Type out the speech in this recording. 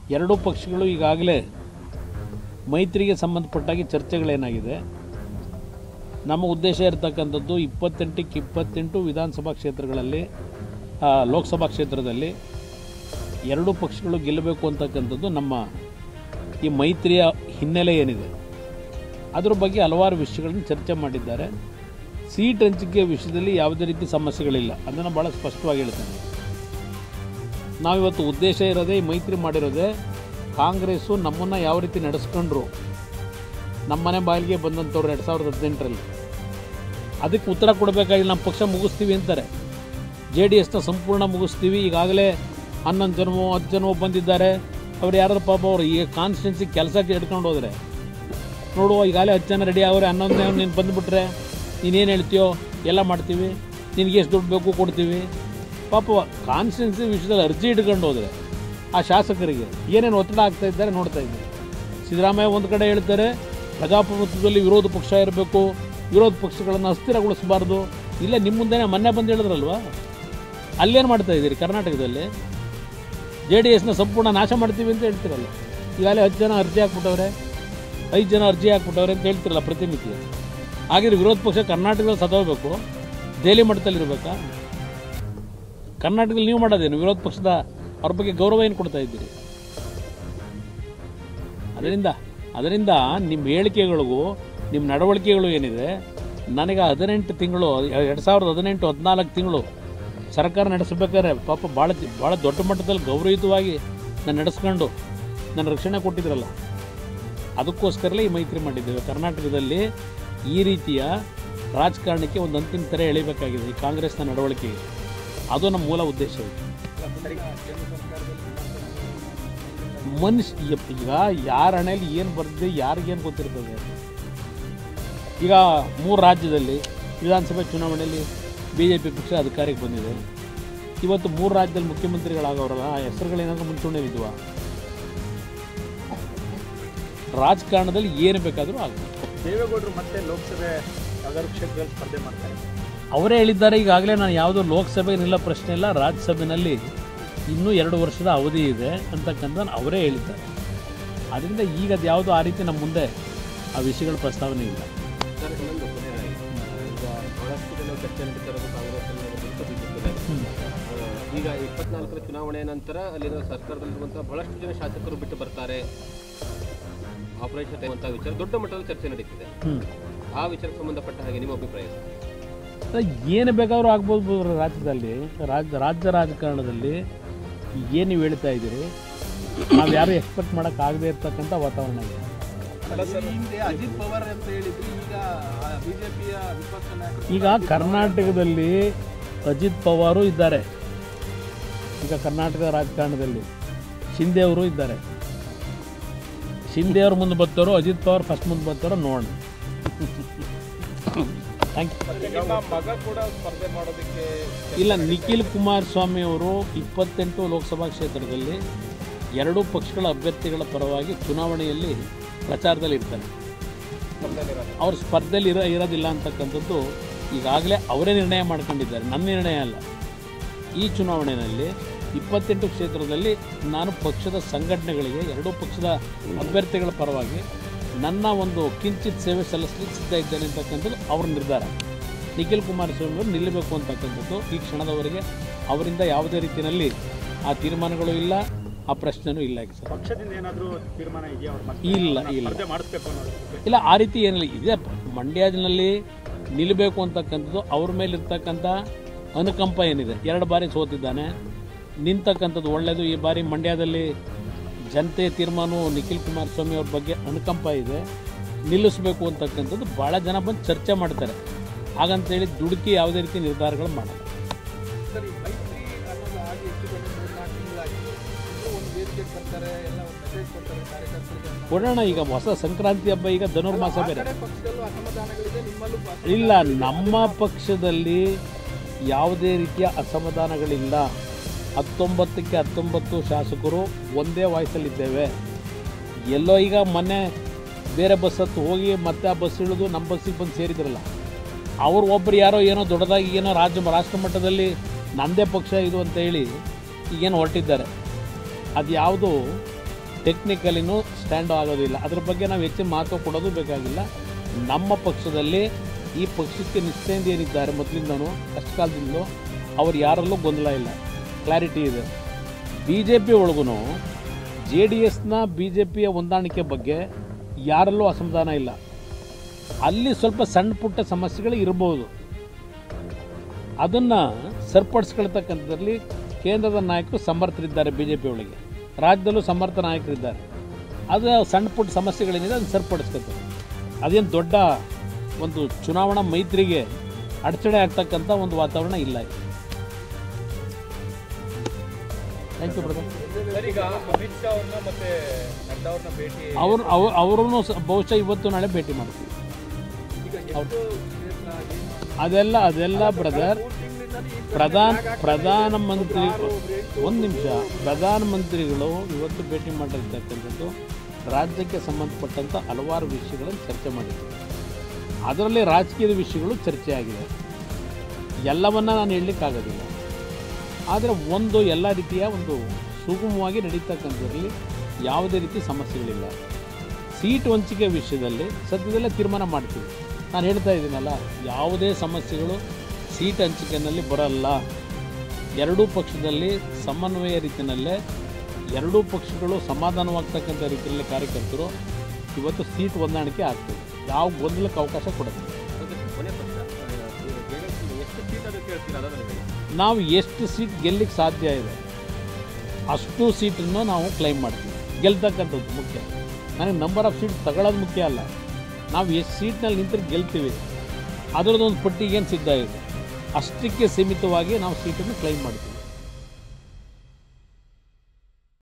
ಎರಡೂ ಪಕ್ಷಗಳು ಈಗಾಗಲೇ ಮೈತ್ರಿಗೆ ಸಂಬಂಧಪಟ್ಟಾಗಿ ಚರ್ಚೆಗಳೇನಾಗಿದೆ, ನಮ್ಮ ಉದ್ದೇಶ ಇರತಕ್ಕಂಥದ್ದು 28ಕ್ಕೆ 28 ವಿಧಾನಸಭಾ ಕ್ಷೇತ್ರಗಳಲ್ಲಿ, ಲೋಕಸಭಾ ಕ್ಷೇತ್ರದಲ್ಲಿ ಎರಡೂ ಪಕ್ಷಗಳು ಗೆಲ್ಲಬೇಕು ಅಂತಕ್ಕಂಥದ್ದು ನಮ್ಮ ಈ ಮೈತ್ರಿಯ ಹಿನ್ನೆಲೆ ಏನಿದೆ ಅದರ ಬಗ್ಗೆ ಹಲವಾರು ವಿಷಯಗಳನ್ನು ಚರ್ಚೆ ಮಾಡಿದ್ದಾರೆ. ಸೀಟ್ ಹಂಚಿಕೆ ವಿಷಯದಲ್ಲಿ ಯಾವುದೇ ರೀತಿ ಸಮಸ್ಯೆಗಳಿಲ್ಲ, ಅದನ್ನು ಭಾಳ ಸ್ಪಷ್ಟವಾಗಿ ಹೇಳ್ತೇನೆ. ನಾವಿವತ್ತು ಉದ್ದೇಶ ಇರೋದೇ ಈ ಮೈತ್ರಿ ಮಾಡಿರೋದೇ ಕಾಂಗ್ರೆಸ್ಸು ನಮ್ಮನ್ನು ಯಾವ ರೀತಿ ನಡೆಸ್ಕೊಂಡ್ರು, ನಮ್ಮನೆ ಬಾಯಿಗೆ ಬಂದಂಥವ್ರು 2018ರಲ್ಲಿ ಅದಕ್ಕೆ ಉತ್ತರ ಕೊಡಬೇಕಾಗಿ ನಮ್ಮ ಪಕ್ಷ ಮುಗಿಸ್ತೀವಿ ಅಂತಾರೆ. JDSನ ಸಂಪೂರ್ಣ ಮುಗಿಸ್ತೀವಿ, ಈಗಾಗಲೇ 11 ಜನವೋ 10 ಜನವೋ ಬಂದಿದ್ದಾರೆ. ಅವ್ರು ಯಾರು ಪಾಪ ಅವರು ಈ ಕಾನ್ಸ್ಟಿಟ್ಯೂನ್ಸಿ ಕೆಲಸಕ್ಕೆ ಹಿಡ್ಕೊಂಡು ಹೋದರೆ ನೋಡುವ, ಈಗಾಗಲೇ 10 ಜನ ರೆಡಿ ಅವರೇ, 11 ನೀನು ಬಂದುಬಿಟ್ರೆ ನೀನೇನು ಹೇಳ್ತೀಯೋ ಎಲ್ಲ ಮಾಡ್ತೀವಿ, ನಿನಗೆ ಎಷ್ಟು ದುಡ್ಡು ಬೇಕು ಕೊಡ್ತೀವಿ. ಪಾಪ ಕಾನ್ಸ್ಟಿಟ್ಯೂನ್ಸಿ ವಿಷಯದಲ್ಲಿ ಅರ್ಜಿ ಹಿಡ್ಕೊಂಡು ಹೋದರೆ ಆ ಶಾಸಕರಿಗೆ ಏನೇನು ಒತ್ತಡ ಆಗ್ತಾ ಇದ್ದಾರೆ ನೋಡ್ತಾ ಇದ್ದಾರೆ. ಸಿದ್ದರಾಮಯ್ಯ ಒಂದು ಕಡೆ ಹೇಳ್ತಾರೆ ಪ್ರಜಾಪ್ರಭುತ್ವದಲ್ಲಿ ವಿರೋಧ ಪಕ್ಷ ಇರಬೇಕು, ವಿರೋಧ ಪಕ್ಷಗಳನ್ನು ಅಸ್ಥಿರಗೊಳಿಸಬಾರ್ದು. ಇಲ್ಲ, ನಿಮ್ಮ ಮುಂದೆನೇ ಮೊನ್ನೆ ಬಂದು ಹೇಳಿದ್ರಲ್ವ, ಅಲ್ಲೇನು ಮಾಡ್ತಾ ಇದ್ದೀರಿ? ಕರ್ನಾಟಕದಲ್ಲಿ JDSನ ಸಂಪೂರ್ಣ ನಾಶ ಮಾಡ್ತೀವಿ ಅಂತ ಹೇಳ್ತಿರಲ್ಲ. ಈಗಾಗಲೇ 10 ಜನ ಅರ್ಜಿ ಹಾಕ್ಬಿಟ್ಟವ್ರೆ, 5 ಜನ ಅರ್ಜಿ ಹಾಕ್ಬಿಟ್ಟವ್ರೆ ಅಂತ ಹೇಳ್ತಿರಲ್ಲ ಪ್ರತಿನಿತ್ಯ. ಹಾಗಿದ್ರೆ ವಿರೋಧ ಪಕ್ಷ ಕರ್ನಾಟಕದಲ್ಲಿ ಸತ್ತೋಗ್ಬೇಕು, ದೆಹಲಿ ಮಟ್ಟದಲ್ಲಿ ಇರಬೇಕಾ? ಕರ್ನಾಟಕದಲ್ಲಿ ನೀವು ಮಾಡೋದೇನು? ವಿರೋಧ ಪಕ್ಷದ ಅವ್ರ ಬಗ್ಗೆ ಗೌರವ ಏನು ಕೊಡ್ತಾ ಇದ್ದೀರಿ? ಅದರಿಂದ ನಿಮ್ಮ ಹೇಳಿಕೆಗಳಿಗೂ ನಿಮ್ಮ ನಡವಳಿಕೆಗಳು ಏನಿದೆ, ನನಗೆ 18 ತಿಂಗಳು 2018 14 ತಿಂಗಳು ಸರ್ಕಾರ ನಡೆಸಬೇಕಾದ್ರೆ ಪಾಪ ಭಾಳ ದೊಡ್ಡ ಮಟ್ಟದಲ್ಲಿ ಗೌರವಯುತವಾಗಿ ನಾನು ನಡೆಸ್ಕೊಂಡು ನನ್ನ ರಕ್ಷಣೆ ಕೊಟ್ಟಿದ್ರಲ್ಲ, ಅದಕ್ಕೋಸ್ಕರಲೇ ಈ ಮೈತ್ರಿ ಮಾಡಿದ್ದೇವೆ. ಕರ್ನಾಟಕದಲ್ಲಿ ಈ ರೀತಿಯ ರಾಜಕಾರಣಕ್ಕೆ ಒಂದು ಅಂತಿಮ ತೆರೆ ಎಳಿಬೇಕಾಗಿದೆ ಈ ಕಾಂಗ್ರೆಸ್ನ ನಡವಳಿಕೆಗೆ, ಅದು ನಮ್ಮ ಮೂಲ ಉದ್ದೇಶ ಇದೆ. ಮನುಷ್ಯ ಈಗ ಯಾರ ಹಣೆಯಲ್ಲಿ ಏನು ಬರ್ತದೆ ಯಾರಿಗೇನು ಗೊತ್ತಿರ್ತದೆ. ಈಗ 3 ರಾಜ್ಯದಲ್ಲಿ ವಿಧಾನಸಭೆ ಚುನಾವಣೆಯಲ್ಲಿ BJP ಪಕ್ಷ ಅಧಿಕಾರಕ್ಕೆ ಬಂದಿದೆ. ಇವತ್ತು 3 ರಾಜ್ಯದಲ್ಲಿ ಮುಖ್ಯಮಂತ್ರಿಗಳಾಗವ್ರಲ್ಲ, ಆ ಹೆಸರುಗಳೇನಾದರೂ ಮುಂಚೂಣಿಯಲ್ಲಿದ್ವಾ? ರಾಜಕಾರಣದಲ್ಲಿ ಏನು ಬೇಕಾದರೂ ಆಗಬೇಕು. ದೇವೇಗೌಡರು ಮತ್ತೆ ಲೋಕಸಭೆ ಕ್ಷೇತ್ರದಲ್ಲಿ ಸ್ಪರ್ಧೆ ಮಾಡ್ತಾರೆ ಅವರೇ ಹೇಳಿದ್ದಾರೆ. ಈಗಾಗಲೇ ನಾನು ಯಾವುದೋ ಲೋಕಸಭೆಗಿಲ್ಲ ಪ್ರಶ್ನೆ ಇಲ್ಲ, ರಾಜ್ಯಸಭೆಯಲ್ಲಿ ಇನ್ನೂ 2 ವರ್ಷದ ಅವಧಿ ಇದೆ ಅಂತಕ್ಕಂಥ ಅವರೇ ಹೇಳಿದ್ದಾರೆ. ಆದ್ದರಿಂದ ಈಗ ಅದು ಯಾವುದೋ ಆ ರೀತಿ ನಮ್ಮ ಮುಂದೆ ಆ ವಿಷಯಗಳ ಪ್ರಸ್ತಾವನೆ ಇಲ್ಲ. ಈಗ 24ರ ಚುನಾವಣೆ ನಂತರ ಅಲ್ಲಿನ ಸರ್ಕಾರದಲ್ಲಿರುವಂತಹ ಬಹಳಷ್ಟು ಜನ ಶಾಸಕರು ಬಿಟ್ಟು ಬರ್ತಾರೆ, ಆಪರೇಷನ್ ಅಂತ ವಿಚಾರ ದೊಡ್ಡ ಮಟ್ಟದಲ್ಲಿ ಚರ್ಚೆ ನಡೀತಿದೆ. ಆ ವಿಚಾರಕ್ಕೆ ಸಂಬಂಧಪಟ್ಟ ಹಾಗೆ ನಿಮ್ಮ ಅಭಿಪ್ರಾಯ? ಏನು ಬೇಕಾದ್ರೂ ಆಗ್ಬೋದು ರಾಜ್ಯದಲ್ಲಿ, ರಾಜ್ಯ ರಾಜಕಾರಣದಲ್ಲಿ ಏನು ನೀವು ಹೇಳ್ತಾ ಇದ್ದೀರಿ, ನಾವು ಯಾರು ಎಕ್ಸ್ಪೆಕ್ಟ್ ಮಾಡೋಕ್ಕಾಗದೇ ಇರ್ತಕ್ಕಂಥ ವಾತಾವರಣ ಇದೆ. ಅಜಿತ್ ಪವಾರ್ ಅಂತ ಹೇಳಿದ್ರು, ಈಗ ಬಿಜೆಪಿಯ ವಿಪಕ್ಷ ನಾಯಕರು. ಈಗ ಕರ್ನಾಟಕದಲ್ಲಿ ಅಜಿತ್ ಪವಾರು ಇದ್ದಾರೆ. ಈಗ ಕರ್ನಾಟಕದ ರಾಜಕಾರಣದಲ್ಲಿ ಶಿಂದೆ ಅವರು ಇದ್ದಾರೆ. ಶಿಂದೆ ಅವರು ಮುಂದೆ ಬರ್ತಾರೋ, ಅಜಿತ್ ಪವಾರ್ ಫಸ್ಟ್ ಮುಂದೆ ಬರ್ತಾರೋ ನೋಡೋಣ. Thank you. ಮಗ ಕೂಡ ಸ್ಪರ್ಧೆ ಮಾಡೋದಕ್ಕೆ ಇಲ್ಲ, ನಿಖಿಲ್ ಕುಮಾರಸ್ವಾಮಿ ಅವರು 28 ಲೋಕಸಭಾ ಕ್ಷೇತ್ರದಲ್ಲಿ ಎರಡೂ ಪಕ್ಷಗಳ ಅಭ್ಯರ್ಥಿಗಳ ಪರವಾಗಿ ಚುನಾವಣೆಯಲ್ಲಿ ಪ್ರಚಾರದಲ್ಲಿ ಇರ್ತಾರೆ. ಅವ್ರ ಸ್ಪರ್ಧೆಯಲ್ಲಿ ಇರೋದಿಲ್ಲ ಅಂತಕ್ಕಂಥದ್ದು ಈಗಾಗಲೇ ಅವರೇ ನಿರ್ಣಯ ಮಾಡ್ಕೊಂಡಿದ್ದಾರೆ, ನನ್ನ ನಿರ್ಣಯ ಅಲ್ಲ. ಈ ಚುನಾವಣೆಯಲ್ಲಿ 28 ಕ್ಷೇತ್ರದಲ್ಲಿ ನಾನು ಪಕ್ಷದ ಸಂಘಟನೆಗಳಿಗೆ ಎರಡೂ ಪಕ್ಷದ ಅಭ್ಯರ್ಥಿಗಳ ಪರವಾಗಿ ನನ್ನ ಒಂದು ಕಿಂಚಿತ್ ಸೇವೆ ಸಲ್ಲಿಸಲಿಕ್ಕೆ ಸಿದ್ಧ ಇದ್ದೇನೆ ಅಂತಕ್ಕಂಥದ್ದು ಅವ್ರ ನಿರ್ಧಾರ. ನಿಖಿಲ್ ಕುಮಾರಸ್ವಾಮಿ ಅವರು ನಿಲ್ಲಬೇಕು ಅಂತಕ್ಕಂಥದ್ದು ಈ ಕ್ಷಣದವರೆಗೆ ಅವರಿಂದ ಯಾವುದೇ ರೀತಿಯಲ್ಲಿ ಆ ತೀರ್ಮಾನಗಳು ಇಲ್ಲ, ಆ ಪ್ರಶ್ನೆನೂ ಇಲ್ಲ. ಈಗ ಸರ್ ಪಕ್ಷದಿಂದ ಏನಾದರೂ ತೀರ್ಮಾನ ಇದೆಯಾ? ಇಲ್ಲ ಮಾಡಿಸ್ಬೇಕು ಅನ್ನೋದು ಇಲ್ಲ, ಆ ರೀತಿ ಏನಿಲ್ಲ. ಇದೆ ಮಂಡ್ಯದಲ್ಲಿ ನಿಲ್ಲಬೇಕು ಅಂತಕ್ಕಂಥದ್ದು ಅವ್ರ ಮೇಲೆ ಇರ್ತಕ್ಕಂಥ ಅನುಕಂಪ ಏನಿದೆ. 2 ಬಾರಿ ಸೋತಿದ್ದಾನೆ, ನಿಂತಕ್ಕಂಥದ್ದು ಒಳ್ಳೆಯದು. ಈ ಬಾರಿ ಮಂಡ್ಯದಲ್ಲಿ ಜನತೆ ತೀರ್ಮಾನವು ನಿಖಿಲ್ ಕುಮಾರಸ್ವಾಮಿ ಅವ್ರ ಬಗ್ಗೆ ಅನುಕಂಪ ಇದೆ, ನಿಲ್ಲಿಸಬೇಕು ಅಂತಕ್ಕಂಥದ್ದು ಭಾಳ ಜನ ಬಂದು ಚರ್ಚೆ ಮಾಡ್ತಾರೆ. ಹಾಗಂತೇಳಿ ದುಡುಕಿ ಯಾವುದೇ ರೀತಿ ನಿರ್ಧಾರಗಳು ಮಾಡಲ್ಲ. ಸರಿ, ಮೈತ್ರಿ ಅನ್ನೋದು ಆಗಿ ಹೆಚ್ಚು ಕಡಿಮೆ 3-4 ತಿಂಗಳಾಗಿದೆ. ಒಂದು ವೇದಿಕೆ ಬರ್ತಾರೆ, ಎಲ್ಲ ಒಂದು ಮೆಸೇಜ್ ಕೊಡ್ತಾರೆ ಕಾರ್ಯಕರ್ತರಿಗೆ. ಕೊಡೋಣ. ಈಗ ಹೊಸ ಸಂಕ್ರಾಂತಿ ಹಬ್ಬ, ಈಗ ಧನುರ್ಮಾಸ ಬೇರೆ. ಪಕ್ಷದಲ್ಲೂ ಅಸಮಾಧಾನಗಳಿದೆ, ನಿಮ್ಮಲ್ಲೂ ಇಲ್ಲ, ನಮ್ಮ ಪಕ್ಷದಲ್ಲಿ ಯಾವುದೇ ರೀತಿಯ ಅಸಮಾಧಾನಗಳಿಲ್ಲ. 19ಕ್ಕೆ 19 ಶಾಸಕರು ಒಂದೇ ವಾಯ್ಸಲ್ಲಿದ್ದೇವೆ. ಎಲ್ಲೋ ಈಗ ಮೊನ್ನೆ ಬೇರೆ ಬಸ್ ಹತ್ತು ಹೋಗಿ ಮತ್ತೆ ಆ ಬಸ್ ಇಳಿದು ನಮ್ಮ ಬಸ್ಸಿಗೆ ಬಂದು ಸೇರಿದ್ರಲ್ಲ, ಅವರು ಒಬ್ಬರು ಯಾರೋ ಏನೋ ದೊಡ್ಡದಾಗಿ ಏನೋ ರಾಷ್ಟ್ರ ಮಟ್ಟದಲ್ಲಿ ನಮ್ಮದೇ ಪಕ್ಷ ಇದು ಅಂತ ಹೇಳಿ ಈಗೇನು ಹೊರಟಿದ್ದಾರೆ. ಅದು ಯಾವುದು ಟೆಕ್ನಿಕಲಿನೂ ಸ್ಟ್ಯಾಂಡ್ ಆಗೋದಿಲ್ಲ. ಅದ್ರ ಬಗ್ಗೆ ನಾವು ಹೆಚ್ಚಿನ ಮಹತ್ವ ಕೊಡೋದು ಬೇಕಾಗಿಲ್ಲ. ನಮ್ಮ ಪಕ್ಷದಲ್ಲಿ ಈ ಪಕ್ಷಕ್ಕೆ ನಿಷ್ಠೆಯಿಂದ ಏನಿದ್ದಾರೆ ಮೊದಲಿಂದನೂ ಕಷ್ಟ ಕಾಲದಿಂದಲೂ ಅವ್ರು ಯಾರಲ್ಲೂ ಗೊಂದಲ ಇಲ್ಲ, ಕ್ಲಾರಿಟಿ ಇದೆ. ಬಿ ಜೆ ಪಿ ಒಳಗೂ JDSನ BJPಯ ಹೊಂದಾಣಿಕೆ ಬಗ್ಗೆ ಯಾರಲ್ಲೂ ಅಸಮಾಧಾನ ಇಲ್ಲ. ಅಲ್ಲಿ ಸ್ವಲ್ಪ ಸಣ್ಣ ಪುಟ್ಟ ಸಮಸ್ಯೆಗಳು ಇರ್ಬೋದು, ಅದನ್ನು ಸರಿಪಡಿಸ್ಕೊಳ್ತಕ್ಕಂಥದ್ರಲ್ಲಿ ಕೇಂದ್ರದ ನಾಯಕರು ಸಮರ್ಥರಿದ್ದಾರೆ, BJP ಒಳಗೆ ರಾಜ್ಯದಲ್ಲೂ ಸಮರ್ಥ ನಾಯಕರಿದ್ದಾರೆ. ಅದು ಸಣ್ಣ ಪುಟ್ಟ ಸಮಸ್ಯೆಗಳೇನಿದೆ ಅದನ್ನು ಸರಿಪಡಿಸ್ಕೊತಾರೆ. ಅದೇನು ದೊಡ್ಡ ಒಂದು ಚುನಾವಣಾ ಮೈತ್ರಿಗೆ ಅಡಚಣೆ ಆಗ್ತಕ್ಕಂಥ ಒಂದು ವಾತಾವರಣ ಇಲ್ಲ. Thank you brother. ಸರ್, ಈಗ ಅಮಿತ್ ಶಾ ಅವ್ರನ್ನ ಮತ್ತೆ ನಡ್ಡಾ ಅವ್ರನ್ನ ಭೇಟಿ ಅವರನ್ನು ಬಹುಶಃ ಇವತ್ತು ನಾಳೆ ಭೇಟಿ ಮಾಡ್ತೀವಿ. ಈಗ ಎಷ್ಟು ಕ್ಷೇತ್ರ ಅದೆಲ್ಲ ಬ್ರದರ್ ಪ್ರಧಾನಮಂತ್ರಿ ಒಂದು ನಿಮಿಷ, ಪ್ರಧಾನಮಂತ್ರಿಗಳು ಇವತ್ತು ಭೇಟಿ ಮಾಡಿರ್ತಕ್ಕಂಥದ್ದು ರಾಜ್ಯಕ್ಕೆ ಸಂಬಂಧಪಟ್ಟಂಥ ಹಲವಾರು ವಿಷಯಗಳನ್ನು ಚರ್ಚೆ ಮಾಡಿದ್ದಾರೆ. ಅದರಲ್ಲಿ ರಾಜಕೀಯದ ವಿಷಯಗಳು ಚರ್ಚೆ ಆಗಿದೆ. ಎಲ್ಲವನ್ನ ನಾನು ಹೇಳಲಿಕ್ಕಾಗೋದಿಲ್ಲ. ಆದರೆ ಒಂದು ಎಲ್ಲ ರೀತಿಯ ಒಂದು ಸುಗಮವಾಗಿ ನಡೀತಕ್ಕಂಥದ್ರಲ್ಲಿ ಯಾವುದೇ ರೀತಿ ಸಮಸ್ಯೆಗಳಿಲ್ಲ. ಸೀಟ್ ಹಂಚಿಕೆ ವಿಷಯದಲ್ಲಿ ಸದ್ಯದಲ್ಲೇ ತೀರ್ಮಾನ ಮಾಡ್ತೀವಿ. ನಾನು ಹೇಳ್ತಾ ಇದ್ದೀನಲ್ಲ, ಯಾವುದೇ ಸಮಸ್ಯೆಗಳು ಸೀಟ್ ಹಂಚಿಕೆಯಲ್ಲಿ ಬರಲ್ಲ. ಎರಡೂ ಪಕ್ಷದಲ್ಲಿ ಸಮನ್ವಯ ರೀತಿಯಲ್ಲೇ ಎರಡೂ ಪಕ್ಷಗಳು ಸಮಾಧಾನವಾಗ್ತಕ್ಕಂಥ ರೀತಿಯಲ್ಲಿ ಕಾರ್ಯಕರ್ತರು ಇವತ್ತು ಸೀಟ್ ಹೊಂದಾಣಿಕೆ ಆಗ್ತದೆ. ಯಾವ ಗೊಂದಲಕ್ಕೆ ಅವಕಾಶ ಕೊಡುತ್ತೆ. ನಾವು ಎಷ್ಟು ಸೀಟ್ ಗೆಲ್ಲಕ್ಕೆ ಸಾಧ್ಯ ಇದೆ ಅಷ್ಟು ಸೀಟನ್ನು ನಾವು ಕ್ಲೈಮ್ ಮಾಡ್ತೀವಿ. ಗೆಲ್ತಕ್ಕಂಥದ್ದು ಮುಖ್ಯ. ನನಗೆ ನಂಬರ್ ಆಫ್ ಸೀಟ್ ತಗೊಳ್ಳೋದು ಮುಖ್ಯ ಅಲ್ಲ. ನಾವು ಎಷ್ಟು ಸೀಟ್ನಲ್ಲಿ ನಿಂತರೆ ಗೆಲ್ತೀವಿ ಅದರದ್ದೊಂದು ಪಟ್ಟಿಗೇನು ಸಿದ್ಧ ಇದೆ, ಅಷ್ಟಕ್ಕೆ ಸೀಮಿತವಾಗಿ ನಾವು ಸೀಟನ್ನು ಕ್ಲೈಮ್ ಮಾಡ್ತೀವಿ.